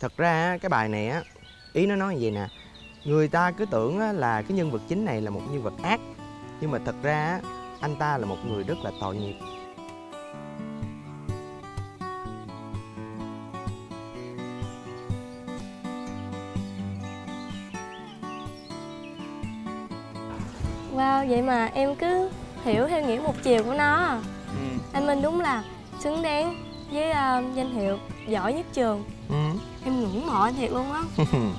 Thật ra cái bài này á, ý nó nói như vậy nè. Người ta cứ tưởng là cái nhân vật chính này là một nhân vật ác, nhưng mà thật ra anh ta là một người rất là tội nghiệp. Wow, vậy mà em cứ hiểu theo nghĩa một chiều của nó. Anh Minh đúng là xứng đáng với danh hiệu giỏi nhất trường. Em ngưỡng mộ anh thiệt luôn á.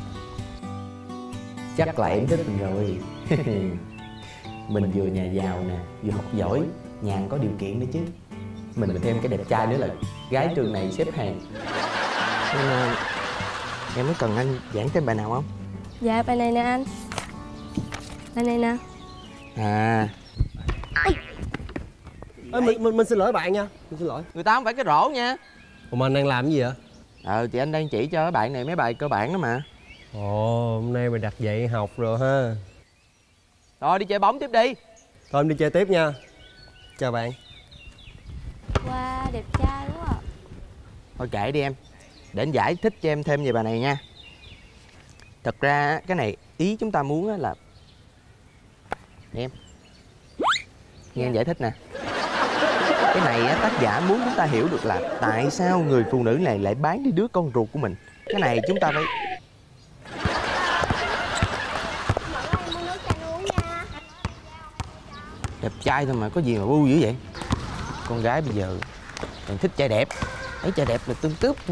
Chắc là em thích mình rồi. Mình vừa nhà giàu nè, vừa học giỏi, nhà có điều kiện nữa chứ. Mình thêm cái đẹp trai nữa là gái trường này xếp hàng. Nên em có cần anh giảng thêm bài nào không? Dạ bài này nè anh. Bài này nè. À. Mình xin lỗi bạn nha. Mình xin lỗi. Người ta không phải cái rổ nha. Ủa mà anh đang làm cái gì vậy? Thì anh đang chỉ cho các bạn này mấy bài cơ bản đó mà. Ồ, hôm nay mày đặt dạy học rồi ha. Rồi đi chơi bóng tiếp đi. Thôi em đi chơi tiếp nha. Chào bạn. Wow, đẹp trai quá à. Thôi kệ đi em. Để anh giải thích cho em thêm về bài này nha. Thật ra cái này ý chúng ta muốn là em nghe anh giải thích nè. Cái này tác giả muốn chúng ta hiểu được là tại sao người phụ nữ này lại bán đi đứa con ruột của mình. Cái này chúng ta phải đẹp trai thôi mà có gì mà bu dữ vậy. Con gái bây giờ còn thích trai đẹp. Thấy trai đẹp là tương tướp.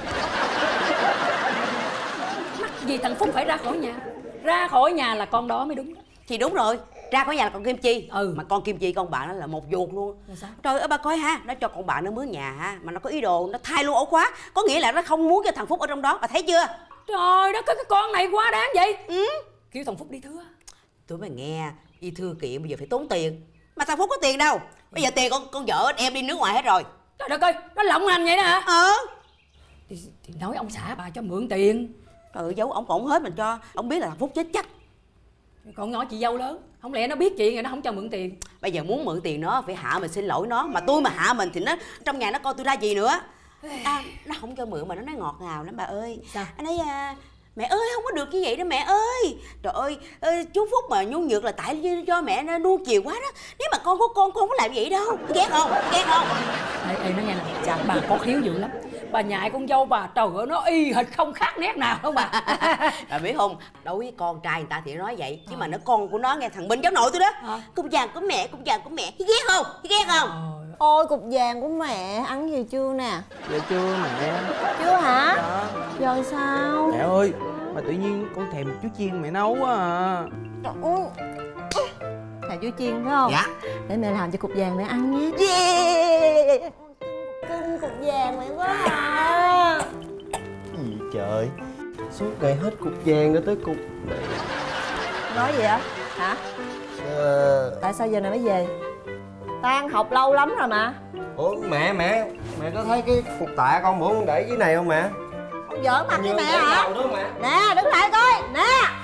Mắc gì thằng Phúc phải ra khỏi nhà. Ra khỏi nhà là con đó mới đúng đó. Thì đúng rồi, ra khỏi nhà là con Kim Chi. Ừ. Mà con Kim Chi con bạn nó là một vuột luôn. Sao? Trời ơi bà coi ha, nó cho con bạn nó mướn nhà ha, mà nó có ý đồ nó thay luôn ổ khóa. Có nghĩa là nó không muốn cho thằng Phúc ở trong đó, bà thấy chưa? Trời đất, cái con này quá đáng vậy. Kêu thằng Phúc đi thưa. Tụi mày nghe, đi thư kiện bây giờ phải tốn tiền. Mà thằng Phúc có tiền đâu. Bây giờ tiền con vợ em đi nước ngoài hết rồi. Trời đất ơi, nó lộng hành vậy đó hả? Thì nói ông xã bà cho mượn tiền. Trời, giấu ổng còn hết mình cho. Ông biết là thằng Phúc chết chắc. Con nhỏ chị dâu lớn, không lẽ nó biết chuyện rồi nó không cho mượn tiền. Bây giờ muốn mượn tiền nó phải hạ mình xin lỗi nó. Mà tôi mà hạ mình thì nó trong nhà nó coi tôi ra gì nữa. Nó không cho mượn mà nó nói ngọt ngào lắm bà ơi. Sao? Anh ấy mẹ ơi không có được như vậy đó mẹ ơi. Trời ơi, chú Phúc mà nhu nhược là tại do mẹ nó nuông chiều quá đó. Nếu mà con không có làm vậy đâu. Ghét không? Ê nó nghe nè, dạ, bà có khiếu dữ lắm. Bà nhại con dâu bà, trời ơi nó y hệt không khác nét nào đâu bà. Bà biết không, đối với con trai người ta thì nói vậy. Chứ mà nó con của nó nghe thằng Minh cháu nội tôi đó. Cục vàng của mẹ. Ghét không? Ôi cục vàng của mẹ, ăn gì chưa nè? Dạ chưa mẹ. Chưa hả? Dạ. Rồi sao? Mẹ ơi, mà tự nhiên con thèm chú chiên mẹ nấu quá à. Trời ơi. Thèm chú chiên phải không? Dạ. Để mẹ làm cho cục vàng mẹ ăn nhé. Yeah. Cưng cục vàng mẹ quá à. Gì trời. Suốt ngày hết cục vàng nữa tới cục này. Nói gì vậy? Hả? Tại sao giờ này mới về? Tan học lâu lắm rồi mà. Ủa mẹ có thấy cái cục tạ con bữa con để dưới này không mẹ? Con giỡn mặt với mẹ hả? Đó, mẹ. Nè đứng lại coi nè.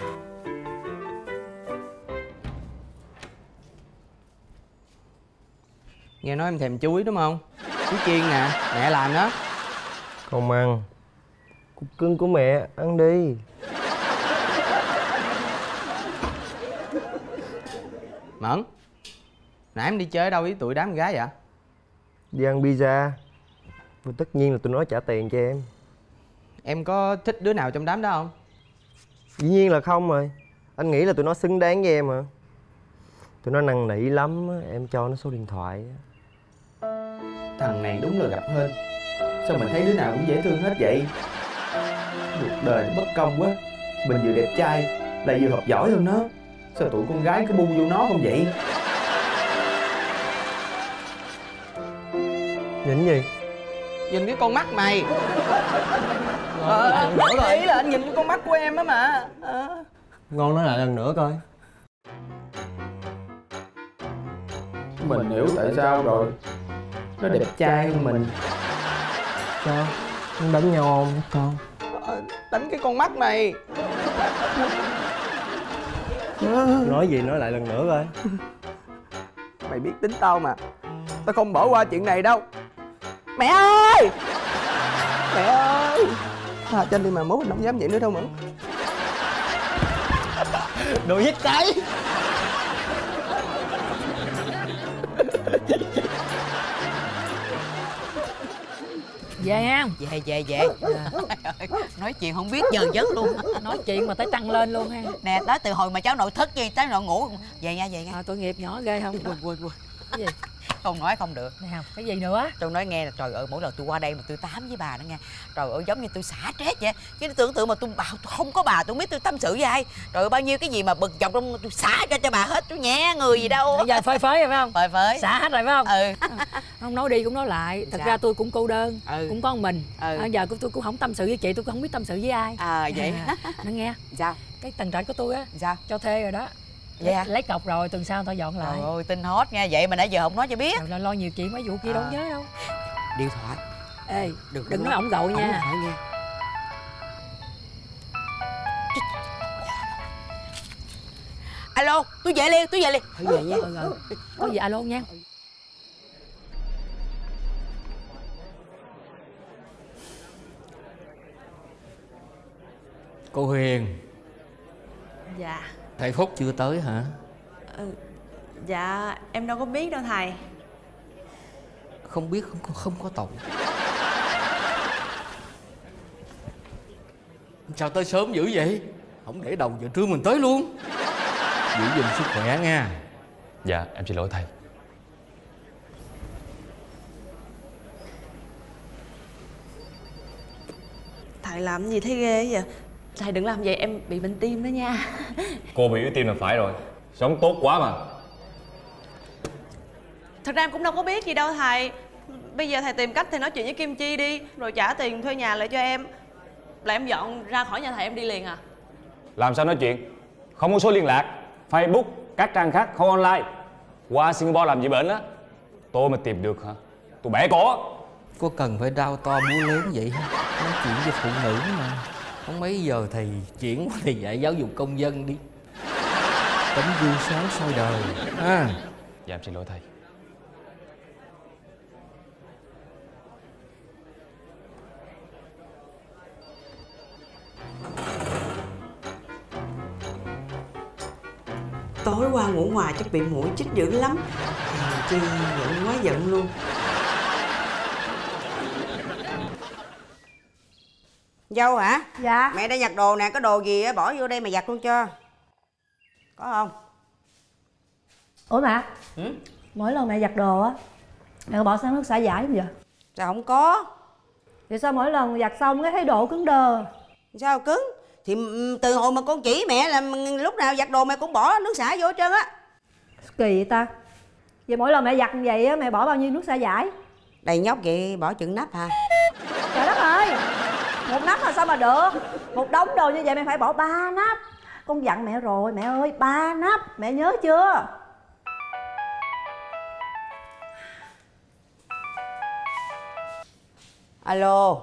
Nghe nói em thèm chuối đúng không? Chuối chiên nè, mẹ làm đó. Không ăn. Cục cưng của mẹ ăn đi. Mẫn, nãy em đi chơi ở đâu với tụi đám gái vậy? Đi ăn pizza. Và tất nhiên là tụi nó trả tiền cho em. Em có thích đứa nào trong đám đó không? Dĩ nhiên là không rồi. Anh nghĩ là tụi nó xứng đáng với em mà. Tụi nó năn nỉ lắm, em cho nó số điện thoại. Thằng này đúng là gặp hên. Sao mình thấy đứa nào cũng dễ thương hết vậy? Cuộc đời bất công quá. Mình vừa đẹp trai, lại vừa học giỏi hơn nó. Sao tụi con gái cứ bu vô nó không vậy? Nhìn gì? Nhìn cái con mắt mày. Ý là anh nhìn cái con mắt của em á mà. Ngon nói lại lần nữa coi. Mình hiểu tại sao rồi. Nó đẹp trai hơn mình. Sao? Muốn đánh nhau không con? Đánh cái con mắt mày. Nói gì nói lại lần nữa coi. Mày biết tính tao mà. Tao không bỏ qua chuyện này đâu. Mẹ ơi! Mẹ ơi! Tha cho anh đi mà mốt anh không dám vậy nữa đâu mà. Đồ nhít cái. Về ha. Về nói chuyện không biết giờ giấc luôn. Nói chuyện mà tới trăng lên luôn ha. Nè tới từ hồi mà cháu nội thức gì cháu nội ngủ. Về nha. Tội nghiệp nhỏ ghê không? Quên Cái gì? không nói không được. Nè không, cái gì nữa? Tôi nói nghe là trời ơi, mỗi lần tôi qua đây mà tôi tám với bà đó nghe, trời ơi giống như tôi xả stress vậy. Chứ tưởng tượng mà tôi không có bà, tôi biết tôi tâm sự với ai. Trời ơi, bao nhiêu cái gì mà bực dọc trong tôi xả ra cho bà hết, tôi nhẹ người gì đâu. Bây giờ phơi phới rồi phải không? Phơi phới. Xả hết rồi phải không? Ừ. Không nói đi cũng nói lại, thật Sao? ra tôi cũng cô đơn, cũng có một mình. Giờ tôi cũng không tâm sự với chị, tôi cũng không biết tâm sự với ai. Vậy nó nghe sao? Cái tầng trệt của tôi á, sao? cho thuê rồi đó. Dạ. Lấy cọc rồi, tuần sau tao dọn lại. Trời ơi, tin hot nha, vậy mà nãy giờ không nói cho biết. Lo nhiều chuyện mấy vụ kia đâu nhớ đâu. Điện thoại. Ê, đừng nói ổng gọi nha. Alo, tôi về liền. Thôi về nha. Có gì alo nha. Cô Huyền. Dạ. Thầy Phúc chưa tới hả? Dạ em đâu có biết đâu thầy. Không biết không có tội. Sao tới sớm dữ vậy? Không để đầu giờ trưa mình tới luôn. Giữ gìn sức khỏe nha. Dạ em xin lỗi thầy. Thầy làm gì thấy ghê vậy? Thầy đừng làm vậy, em bị bệnh tim đó nha. Cô bị tim là phải rồi. Sống tốt quá mà. Thật ra em cũng đâu có biết gì đâu thầy. Bây giờ thầy tìm cách thì nói chuyện với Kim Chi đi, rồi trả tiền thuê nhà lại cho em, là em dọn ra khỏi nhà thầy em đi liền à. Làm sao nói chuyện? Không có số liên lạc, Facebook, các trang khác không online. Qua Singapore làm gì bệnh á? Tôi mà tìm được hả? Tôi bẻ cổ. Có cần phải đau to búa lớn vậy hả? Nói chuyện với phụ nữ mà. Không mấy giờ thầy chuyển qua thầy dạy giáo dục công dân đi. Tấm gương sáng soi đời. Dạ em xin lỗi thầy. Tối qua ngủ ngoài chắc bị muỗi chích dữ lắm. Chi giận quá giận luôn. Dâu hả? Dạ. Mẹ đã giặt đồ nè, có đồ gì á bỏ vô đây mà giặt luôn cho. Có không? Ủa mẹ? Mỗi lần mẹ giặt đồ á, mẹ có bỏ sang nước xả giải không vậy? Sao không có? Vậy sao mỗi lần giặt xong cái thấy đồ cứng đờ? Sao cứng? Thì từ hồi mà con chỉ mẹ là lúc nào giặt đồ mẹ cũng bỏ nước xả vô hết trơn á. Kỳ vậy ta? Vậy mỗi lần mẹ giặt như vậy á, mẹ bỏ bao nhiêu nước xả giải? Đầy nhóc vậy bỏ chừng nắp hả? Trời đất ơi! Một nắp mà sao mà được? Một đống đồ như vậy mẹ phải bỏ 3 nắp. Con dặn mẹ rồi, mẹ ơi, 3 nắp, mẹ nhớ chưa? Alo.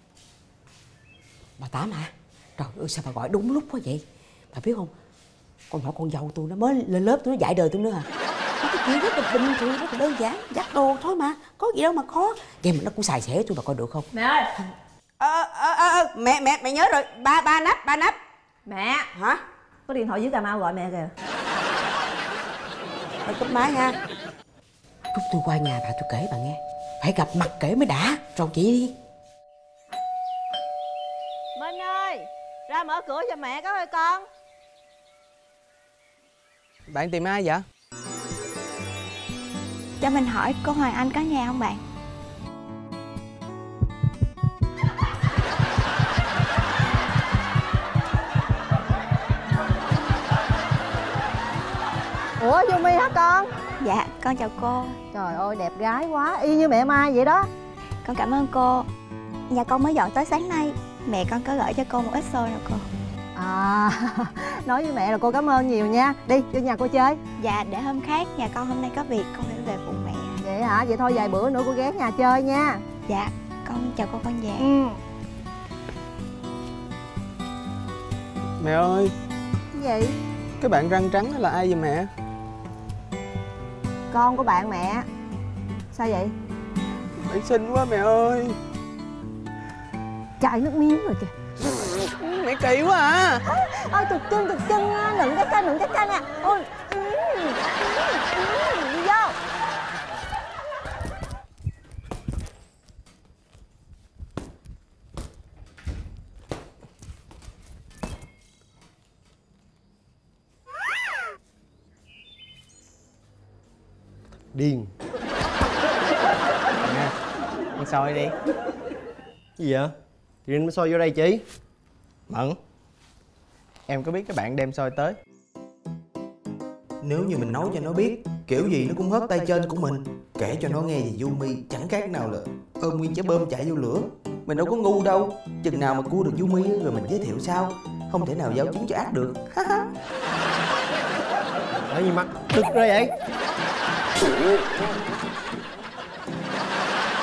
Bà Tám hả? Trời ơi sao bà gọi đúng lúc quá vậy? Bà biết không? Con nhỏ con dâu tôi nó mới lên lớp tôi nó dạy đời tôi nữa à. Nó cái chuyện rất là bình thường, rất là đơn giản, giặt đồ thôi mà, có gì đâu mà khó. Vậy mà nó cũng xài xẻ tôi, bà coi được không? Mẹ ơi! Mẹ nhớ rồi, ba nắp. Mẹ! Hả? Có điện thoại dưới Cà Mau gọi mẹ kìa. Bà cúp máy nha. Lúc tôi qua nhà bà tôi kể bà nghe. Phải gặp mặt kể mới đã, rồi chị đi. Minh ơi! Ra mở cửa cho mẹ có ơi con. Bạn tìm ai vậy? Cho mình hỏi cô Hoàng Anh có nhà không bạn? Ủa Yumi hả con? Dạ, con chào cô. Trời ơi đẹp gái quá, y như mẹ Mai vậy đó. Con cảm ơn cô. Nhà con mới dọn tới sáng nay. Mẹ con có gửi cho cô một ít xôi rồi cô. À, nói với mẹ là cô cảm ơn nhiều nha. Đi, vô nhà cô chơi. Dạ, để hôm khác, nhà con hôm nay có việc, con phải về phụ mẹ. Vậy hả? Vậy thôi vài bữa nữa cô ghé nhà chơi nha. Dạ, con chào cô con về. Mẹ ơi. Cái gì? Cái bạn răng trắng đó là ai vậy mẹ? Con của bạn mẹ. Sao vậy? Bạn xinh quá mẹ ơi. chảy nước miếng rồi kìa. Mẹ kỳ quá à. Ôi thực chân nựng cái ca nè. Ôi đi vô. Điên. Nè, ăn xôi đi. Gì vậy? Chị Linh mới xôi vô đây chị. Mận, em có biết cái bạn đem xôi tới. Nếu như mình nấu cho nó biết, kiểu gì nó cũng hớt tay trên của mình. Kể cho nó nghe về Yumi chẳng khác nào là ôm nguyên trái bơm chạy vô lửa. Mình đâu có ngu đâu. Chừng nào mà cua được Yumi rồi mình giới thiệu sau. Không thể nào giao chứng cho ác được. Ở gì mặt đực ra vậy?